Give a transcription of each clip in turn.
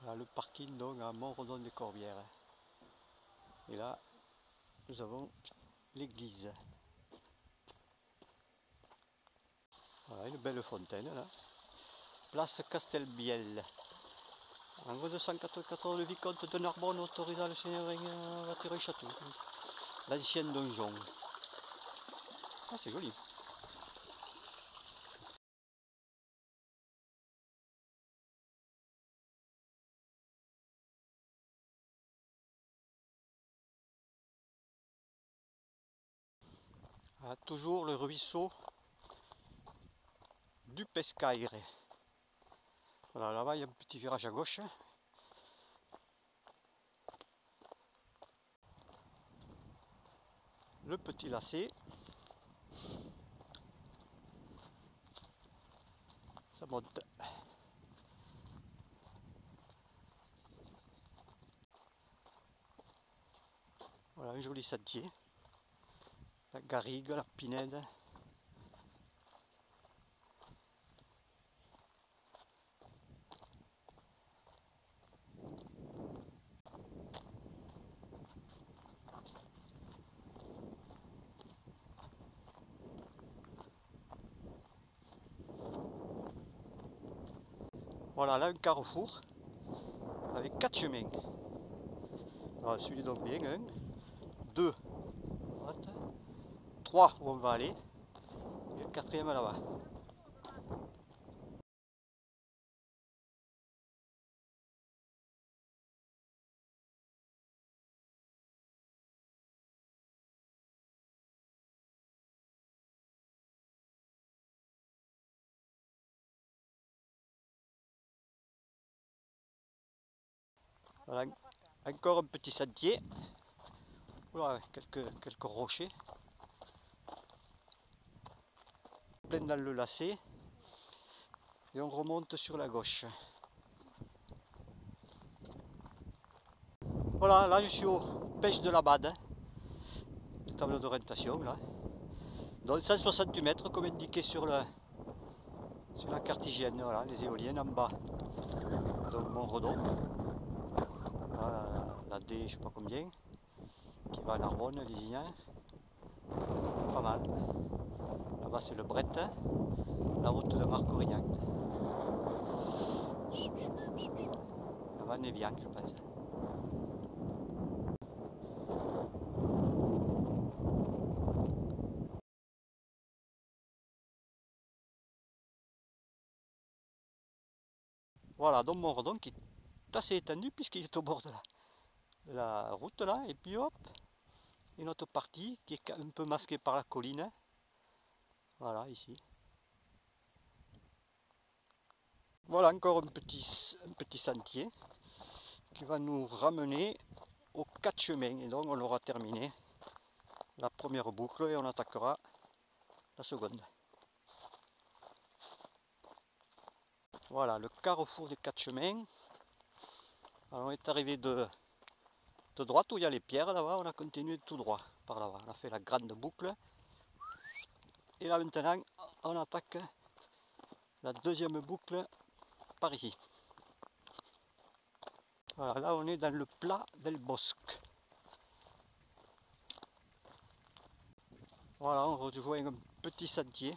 Voilà le parking donc à Montredon-des-Corbières. Et là, nous avons l'église. Voilà une belle fontaine là. Place Castelbielle. En 294, le vicomte de Narbonne autorisa le seigneur à bâtir un château. L'ancien donjon. Ah, c'est joli. Ah, toujours le ruisseau du Pescaire. Voilà, là-bas il y a un petit virage à gauche. Le petit lacet. Ça monte. Voilà un joli sentier. La garrigue, la pinède. Voilà là un carrefour avec 4 chemins. Voilà, celui donc bien, 1, 2, 3 où on va aller, et le 4e là-bas. Voilà, encore un petit sentier, voilà, quelques rochers, plein dans le lacet, et on remonte sur la gauche. Voilà, là je suis aux pêches de la Bade, table d'orientation là, donc 160 mètres comme indiqué sur la carte hygiène, voilà, les éoliennes en bas, donc Montredon, voilà, la D je sais pas combien, qui va à Narbonne, Lisignan, pas mal. Là-bas c'est le Bret, la route de Marcorignac. Là-bas Néviac je pense. Voilà, donc Montredon qui est assez étendu puisqu'il est au bord de la route là, et puis hop, une autre partie qui est un peu masquée par la colline. Voilà, ici. Voilà encore un petit sentier qui va nous ramener aux 4 chemins. Et donc on aura terminé la première boucle et on attaquera la seconde. Voilà, le carrefour des 4 chemins. Alors on est arrivé de droite où il y a les pierres là-bas, on a continué tout droit par là-bas. On a fait la grande boucle. Et là maintenant on attaque la deuxième boucle par ici. Voilà, là on est dans le plat del Bosque. Voilà, on rejoint un petit sentier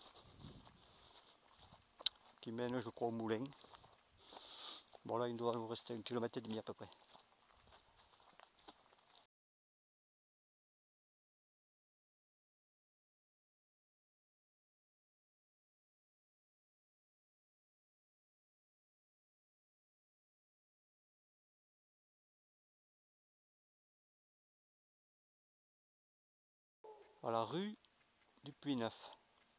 qui mène je crois au moulin. Bon là il doit nous rester 1,5 km à peu près. Voilà, rue du Puy-Neuf.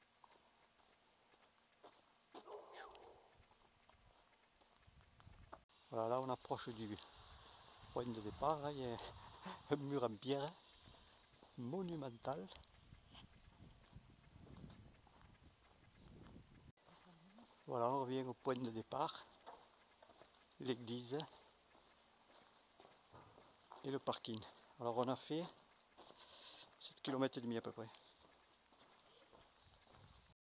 Voilà, là on approche du point de départ, là, il y a un mur en pierre monumental. Voilà, on revient au point de départ, l'église et le parking. Alors on a fait 7,5 km à peu près.